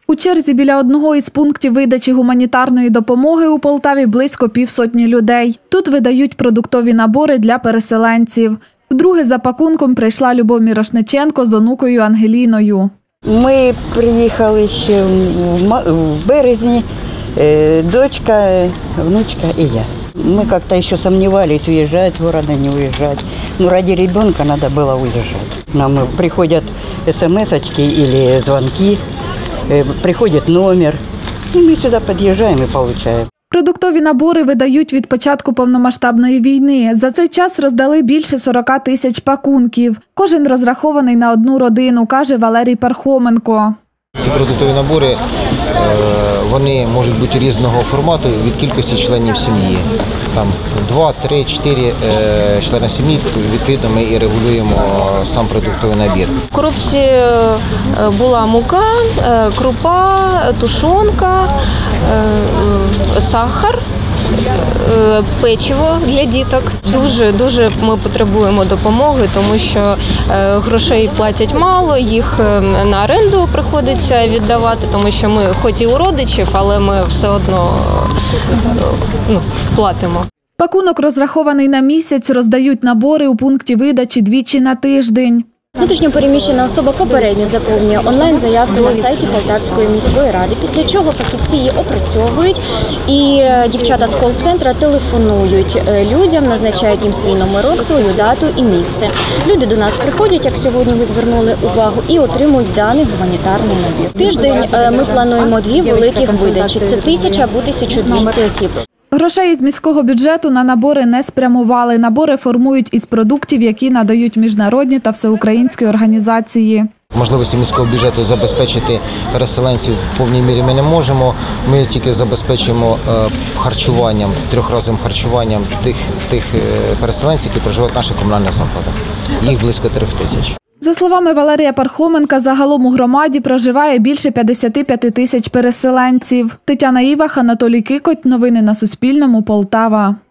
У черзі біля одного із пунктів видачі гуманітарної допомоги у Полтаві близько півсотні людей. Тут видають продуктові набори для переселенців. Вдруге за пакунком прийшла Любов Мірошниченко з онукою Ангеліною. Ми приїхали ще в березні, дочка, внучка і я. Мы как-то еще сомневались, уезжать в город, не уезжать. Но ради ребенка надо было уезжать. Нам приходят смс-очки или звонки, приходит номер, и мы сюда подъезжаем и получаем. Продуктові набори видають від початку повномасштабної війни. За цей час роздали більше 40 тисяч пакунків. Кожен розрахований на одну родину, каже Валерій Пархоменко. Ці продуктові набори, вони можуть бути різного формату від кількості членів сім'ї. Там 2, 3, 4 члени сім'ї, відповідно ми і регулюємо сам продуктовий набір. В коробці була мука, крупа, тушонка, сахар, печиво для діток. Дуже ми потребуємо допомоги, тому що грошей платять мало, їх на оренду приходиться віддавати, тому що ми хоч і у родичів, але ми все одно платимо. Пакунок розрахований на місяць, роздають набори у пункті видачі двічі на тиждень. Внутрішньо переміщена особа попередньо заповнює онлайн-заявку на сайті Полтавської міської ради, після чого фахівці її опрацьовують і дівчата з кол-центра телефонують людям, назначають їм свій номерок, свою дату і місце. Люди до нас приходять, як сьогодні ви звернули увагу, і отримують даний гуманітарний набір. Тиждень ми плануємо 2 великих видачі – це 1000 або 1200 осіб. Грошей із міського бюджету на набори не спрямували. Набори формують із продуктів, які надають міжнародні та всеукраїнські організації. Можливості міського бюджету забезпечити переселенців в повній мірі ми не можемо. Ми тільки забезпечуємо харчуванням, 3-разовим харчуванням тих переселенців, які проживають в наших комунальних закладах. Їх близько 3000. За словами Валерія Пархоменка, загалом у громаді проживає більше 55 тисяч переселенців. Тетяна Івах, Анатолій Кикоть. Новини на Суспільному. Полтава.